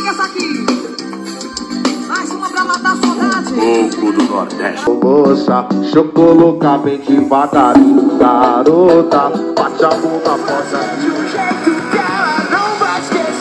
Essa aqui. Mais uma pra matar a saudade. Pouco do Nordeste. Moça, chocoloca bem devagarinho. Garota, bate a mão na porta de um jeito que ela não vai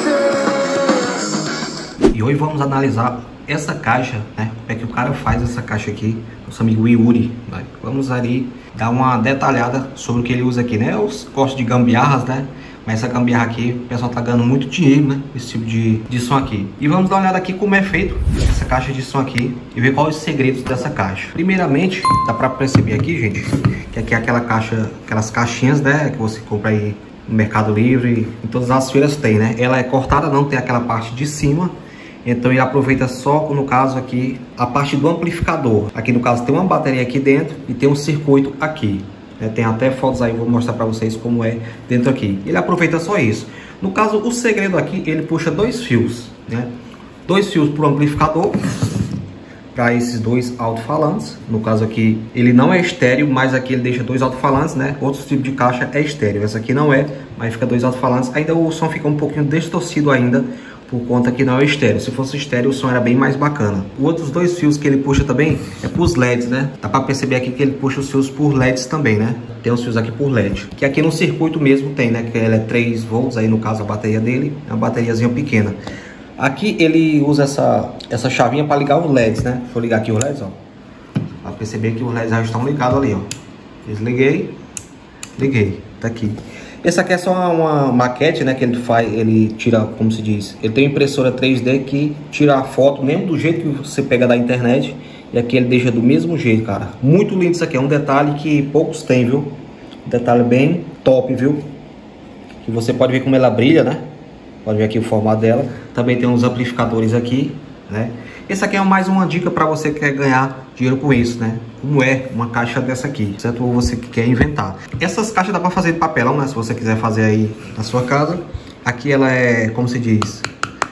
esquecer. E hoje vamos analisar essa caixa, né? Como é que o cara faz essa caixa aqui, nosso amigo Yuri, né? Vamos ali dar uma detalhada sobre o que ele usa aqui, né? Eu gosto de gambiarras, né? Mas essa gambiarra aqui, o pessoal tá ganhando muito dinheiro, né? Esse tipo de som aqui. E vamos dar uma olhada aqui como é feito essa caixa de som aqui e ver quais os segredos dessa caixa. Primeiramente, dá pra perceber aqui, gente, que aqui é aquela caixa, aquelas caixinhas, né? Que você compra aí no Mercado Livre, em todas as feiras tem, né? Ela é cortada, não tem aquela parte de cima. Então ele aproveita só, no caso aqui, a parte do amplificador. Aqui no caso tem uma bateria aqui dentro e tem um circuito aqui. Tem até fotos aí, vou mostrar para vocês como é dentro aqui. Ele aproveita só isso. No caso, o segredo aqui, ele puxa dois fios, né? Dois fios para o amplificador, para esses dois alto-falantes. No caso aqui, ele não é estéreo, mas aqui ele deixa dois alto-falantes, né? Outros tipos de caixa é estéreo. Essa aqui não é, mas fica dois alto-falantes. Ainda o som fica um pouquinho distorcido ainda, por conta que não é estéreo. Se fosse estéreo, o som era bem mais bacana. Os outros dois fios que ele puxa também é para os LEDs, né? Dá para perceber aqui que ele puxa os fios por LEDs também, né? Tem os fios aqui por LED. Que aqui no circuito mesmo tem, né? Que ele é 3 volts, aí no caso a bateria dele é uma bateriazinha pequena. Aqui ele usa essa chavinha para ligar os LEDs, né? Deixa eu ligar aqui os LEDs, ó. Para perceber que os LEDs já estão ligados ali, ó. Desliguei, liguei, tá aqui. Esse aqui é só uma maquete, né, que ele faz, ele tira, como se diz, ele tem uma impressora 3D que tira a foto mesmo do jeito que você pega da internet, e aqui ele deixa do mesmo jeito, cara. Muito lindo isso aqui, é um detalhe que poucos têm, viu? Um detalhe bem top, viu? Que você pode ver como ela brilha, né? Pode ver aqui o formato dela. Também tem uns amplificadores aqui, né? Esse aqui é mais uma dica para você que quer ganhar dinheiro com isso, né? Como é uma caixa dessa aqui, certo? Ou você que quer inventar. Essas caixas dá para fazer de papelão, né? Se você quiser fazer aí na sua casa. Aqui ela é, como se diz,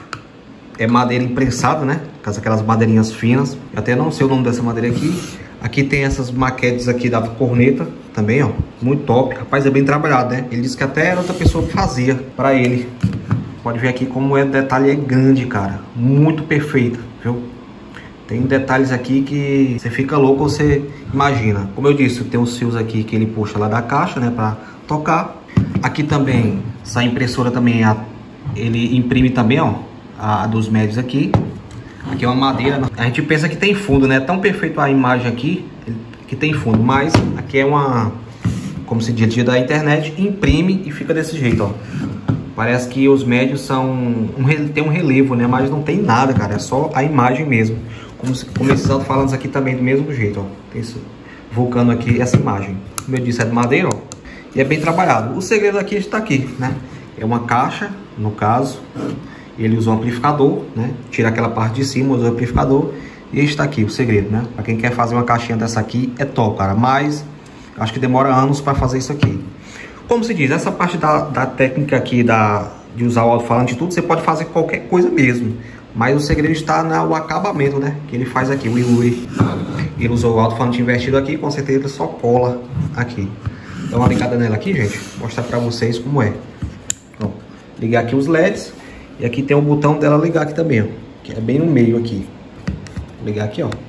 é madeira imprensada, né? Aquelas madeirinhas finas. Eu até não sei o nome dessa madeira aqui. Aqui tem essas maquetes aqui da corneta também, ó. Muito top. Rapaz, é bem trabalhado, né? Ele disse que até era outra pessoa que fazia para ele. Pode ver aqui como o detalhe é grande, cara. Muito perfeito, viu? Tem detalhes aqui que você fica louco, você imagina. Como eu disse, tem os fios aqui que ele puxa lá da caixa, né, para tocar. Aqui também, essa impressora também, ele imprime também, ó, a dos médios aqui. Aqui é uma madeira. A gente pensa que tem fundo, né? É tão perfeito a imagem aqui que tem fundo, mas aqui é uma, como se diz, da internet, imprime e fica desse jeito, ó. Parece que os médios tem um relevo, né? Mas não tem nada, cara. É só a imagem mesmo. Como esses alto-falantes aqui também do mesmo jeito, ó. Tem esse vulcano aqui, essa imagem. Como eu disse, é de madeira, ó. E é bem trabalhado. O segredo aqui está aqui, né? É uma caixa, no caso. Ele usa um amplificador, né? Tira aquela parte de cima, usa o amplificador. E está aqui o segredo, né? Para quem quer fazer uma caixinha dessa aqui, é top, cara. Mas acho que demora anos para fazer isso aqui. Como se diz, essa parte da técnica aqui de usar o alto-falante e tudo, você pode fazer qualquer coisa mesmo. Mas o segredo está no acabamento, né? Que ele faz aqui, o Yuri. Ele usou o alto-falante invertido aqui, com certeza ele só cola aqui. Dá uma ligada nela aqui, gente. Vou mostrar pra vocês como é. Ó, ligar aqui os LEDs. E aqui tem o botão dela ligar aqui também, ó. Que é bem no meio aqui. Vou ligar aqui, ó.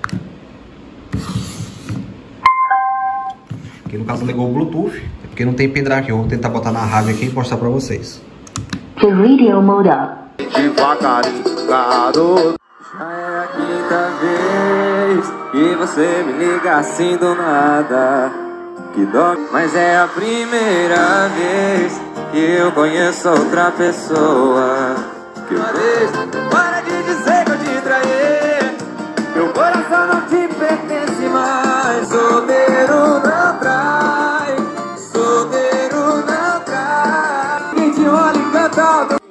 Aqui no caso ligou o Bluetooth. Porque não tem pendrive aqui. Eu vou tentar botar na rádio aqui e mostrar pra vocês. The radio mode up. Devagarinho, garoto. Já é a quinta vez que você me liga assim do nada. Que dó, mas é a primeira vez que eu conheço outra pessoa. Que para de dizer que eu te traí. Meu coração não te pertence mais. Solteiro não trai. Solteiro não trai. Quem te olha e canta.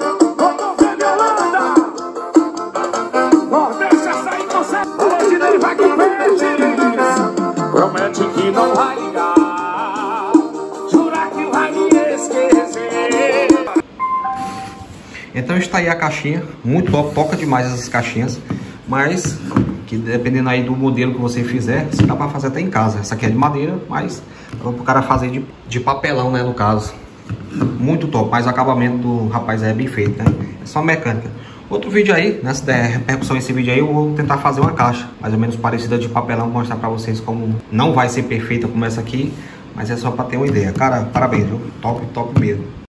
Promete que não vai ligar. Jura que vai me esquecer. Então está aí a caixinha. Muito top, toca demais essas caixinhas. Mas, que dependendo aí do modelo que você fizer, você dá para fazer até em casa. Essa aqui é de madeira, mas dá para o cara fazer de papelão, né, no caso. Muito top, mas o acabamento do rapaz é bem feito, né? É só mecânica. Outro vídeo aí, nessa repercussão desse vídeo aí, eu vou tentar fazer uma caixa mais ou menos parecida de papelão, mostrar pra vocês como não vai ser perfeita como essa aqui, mas é só pra ter uma ideia. Cara, parabéns, viu? Top, top mesmo.